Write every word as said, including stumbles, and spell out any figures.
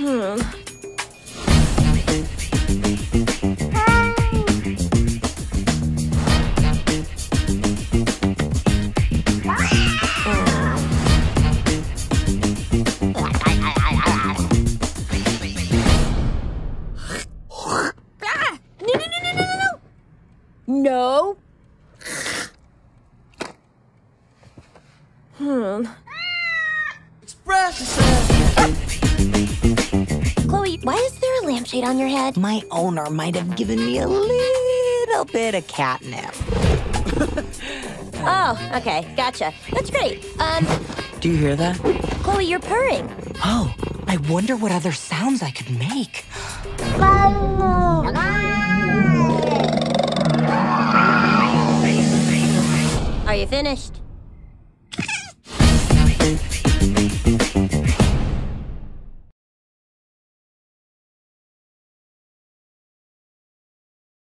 Hmm. No. Hmm. Chloe, why is there a lampshade on your head? My owner might have given me a little bit of catnip. Oh, okay, gotcha. That's great. Um, Do you hear that? Chloe, you're purring. Oh, I wonder what other sounds I could make. Are you finished?